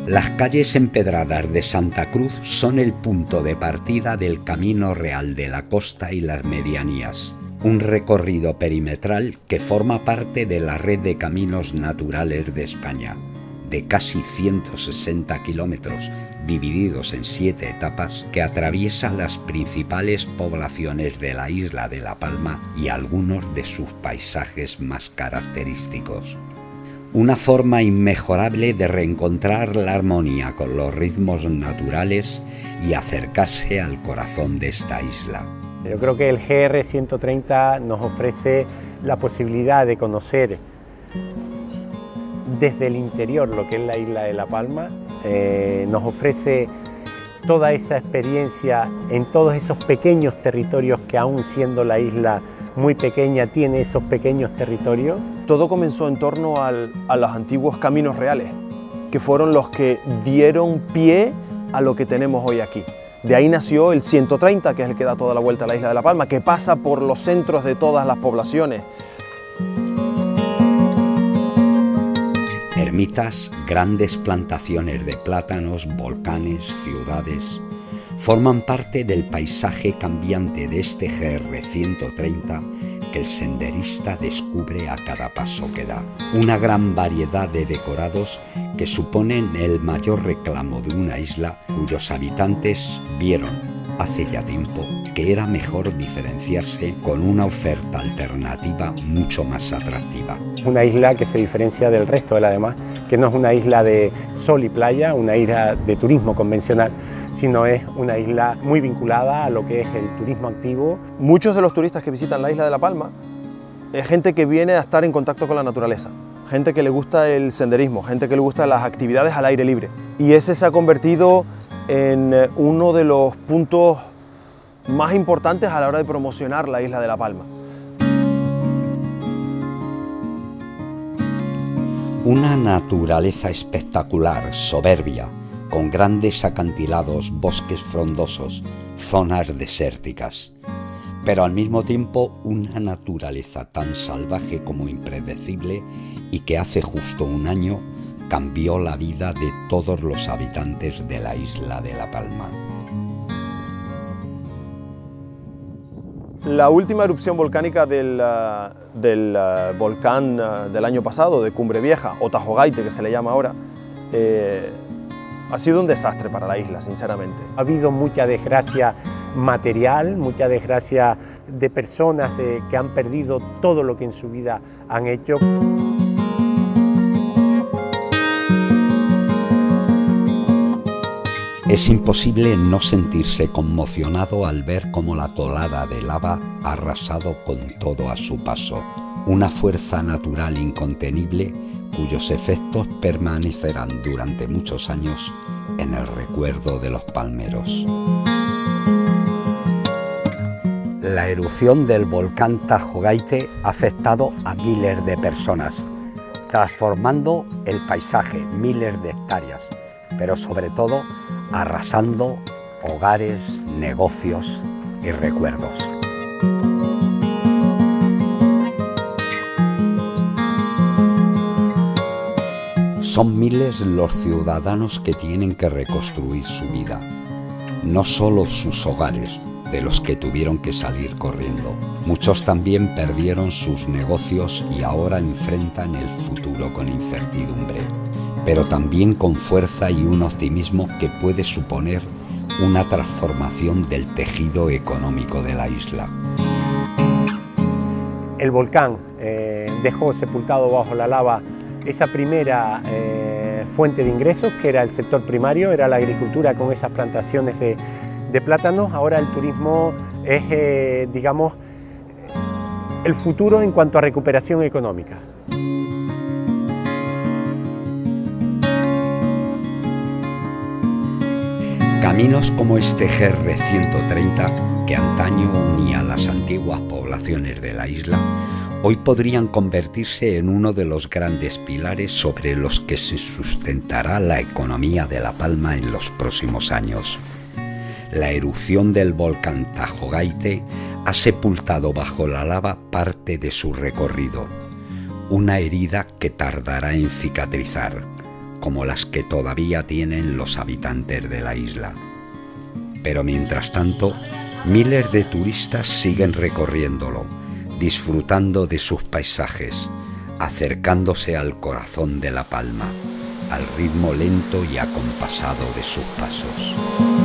Las calles empedradas de Santa Cruz son el punto de partida del Camino Real de la Costa y las Medianías, un recorrido perimetral que forma parte de la red de caminos naturales de España, de casi 160 kilómetros, divididos en 7 etapas, que atraviesa las principales poblaciones de la isla de La Palma y algunos de sus paisajes más característicos. Una forma inmejorable de reencontrar la armonía con los ritmos naturales y acercarse al corazón de esta isla. Yo creo que el GR 130 nos ofrece la posibilidad de conocer desde el interior lo que es la isla de La Palma, nos ofrece toda esa experiencia en todos esos pequeños territorios que, aún siendo la isla muy pequeña, tiene esos pequeños territorios. Todo comenzó en torno a los antiguos caminos reales, que fueron los que dieron pie a lo que tenemos hoy aquí. De ahí nació el 130, que es el que da toda la vuelta a la isla de La Palma, que pasa por los centros de todas las poblaciones. Ermitas, grandes plantaciones de plátanos, volcanes, ciudades, forman parte del paisaje cambiante de este GR 130 que el senderista descubre a cada paso que da. Una gran variedad de decorados que suponen el mayor reclamo de una isla cuyos habitantes vieron hace ya tiempo que era mejor diferenciarse con una oferta alternativa mucho más atractiva. Una isla que se diferencia del resto de la demás, que no es una isla de sol y playa, una isla de turismo convencional, sino es una isla muy vinculada a lo que es el turismo activo. Muchos de los turistas que visitan la isla de La Palma es gente que viene a estar en contacto con la naturaleza, gente que le gusta el senderismo, gente que le gusta las actividades al aire libre. Y ese se ha convertido en uno de los puntos más importantes a la hora de promocionar la isla de La Palma. Una naturaleza espectacular, soberbia, con grandes acantilados, bosques frondosos, zonas desérticas, pero al mismo tiempo una naturaleza tan salvaje como impredecible y que hace justo un año cambió la vida de todos los habitantes de la isla de La Palma. La última erupción volcánica del volcán del año pasado, de Cumbre Vieja, o Tajo Gaite, que se le llama ahora, ha sido un desastre para la isla, sinceramente. Ha habido mucha desgracia material, mucha desgracia de personas que han perdido todo lo que en su vida han hecho. Es imposible no sentirse conmocionado al ver cómo la colada de lava ha arrasado con todo a su paso. Una fuerza natural incontenible cuyos efectos permanecerán durante muchos años en el recuerdo de los palmeros. La erupción del volcán Tajo Gaite ha afectado a miles de personas, transformando el paisaje, miles de hectáreas, pero sobre todo arrasando hogares, negocios y recuerdos. Son miles los ciudadanos que tienen que reconstruir su vida, no solo sus hogares, de los que tuvieron que salir corriendo. Muchos también perdieron sus negocios y ahora enfrentan el futuro con incertidumbre, pero también con fuerza y un optimismo que puede suponer una transformación del tejido económico de la isla. El volcán dejó sepultado bajo la lava esa primera fuente de ingresos, que era el sector primario, era la agricultura con esas plantaciones de plátanos. Ahora el turismo es, digamos, el futuro en cuanto a recuperación económica. Caminos como este GR 130, que antaño unía las antiguas poblaciones de la isla, hoy podrían convertirse en uno de los grandes pilares sobre los que se sustentará la economía de La Palma en los próximos años. La erupción del volcán Tajo Gaite ha sepultado bajo la lava parte de su recorrido, una herida que tardará en cicatrizar, como las que todavía tienen los habitantes de la isla. Pero mientras tanto, miles de turistas siguen recorriéndolo, disfrutando de sus paisajes, acercándose al corazón de La Palma, al ritmo lento y acompasado de sus pasos.